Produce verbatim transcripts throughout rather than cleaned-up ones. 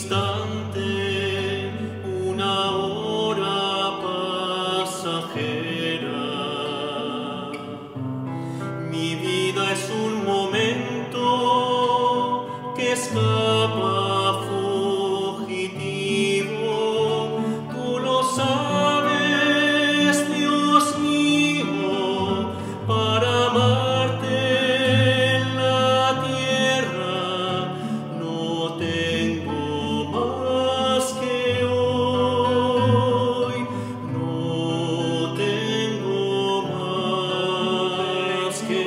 instante, una hora pasajera. Mi vida es un momento que escapa fugitivo. Tú lo sabes, Dios mío, para amarte en la tierra no tengo más que hoy, no tengo más que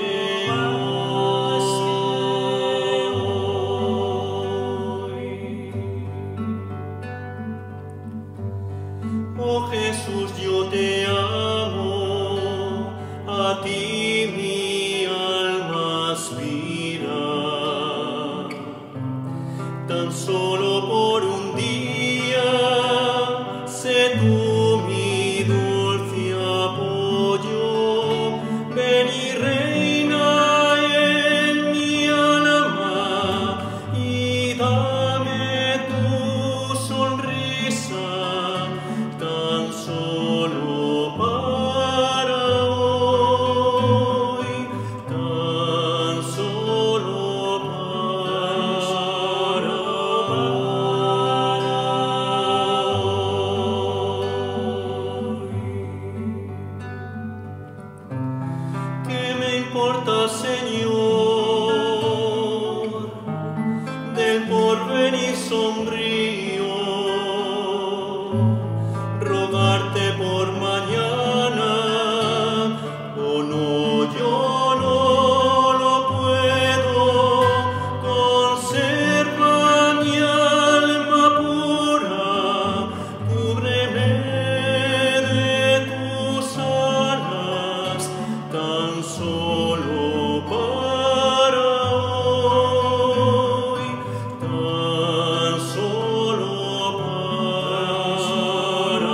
Oh Jesús, yo te amo, a ti mi alma aspira. Tan solo por un día, sé tú mi dulce apoyo. Ven y reina en mi alma y dame tu sonrisa. Tan solo para hoy, tan solo para hoy. ¿Qué me importa, Señor, del porvenir sombrío? Rogarte por mañana, o no, yo no lo puedo. Conserva mi alma pura, cúbreme de tus alas, tan solo para hoy, tan solo para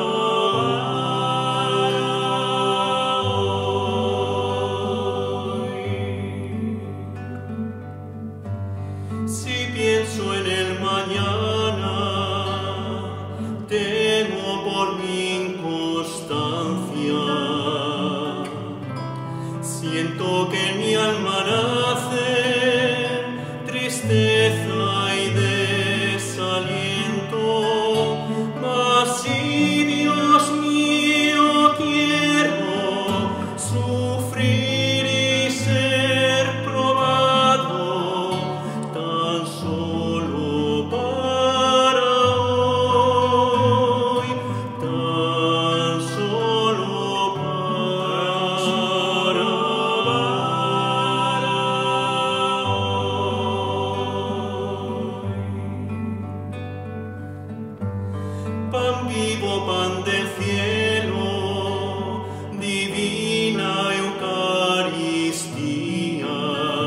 Si pienso en el mañana, temo por mi inconstancia. Siento que en mi alma nace tristeza y desaliento. Mas si, Dios mío, quiero sufrir y ser probado, tan solo para hoy, tan solo para hoy. Pan vivo, pan del cielo, divina Eucaristía.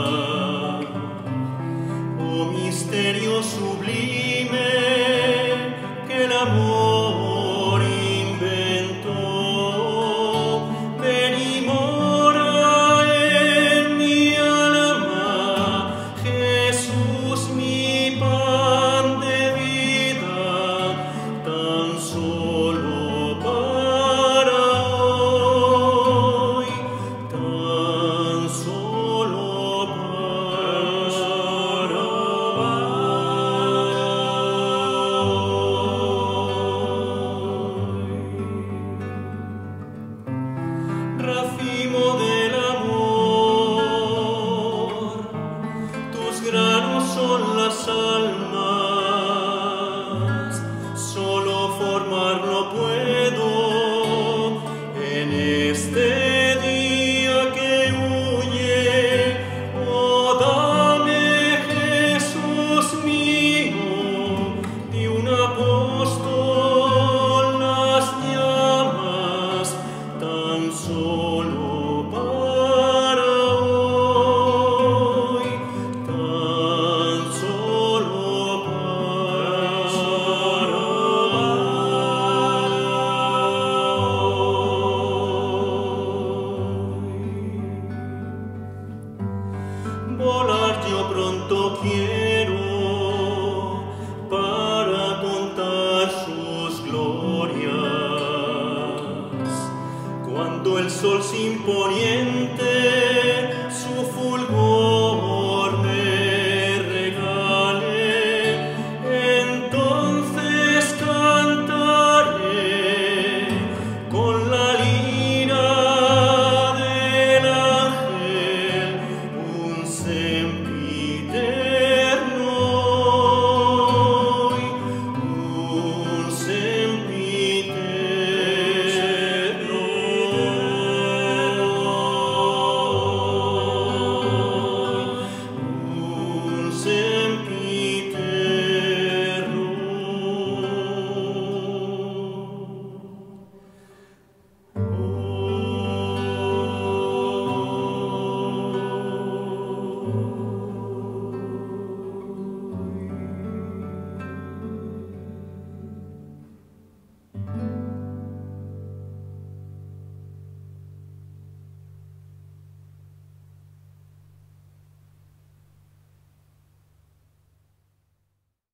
Oh misterio sublime que el amor inventó. Ven y mora en mi alma, Jesús, mi pan de vida, tan solo para glorias, cuando el sol sin poniente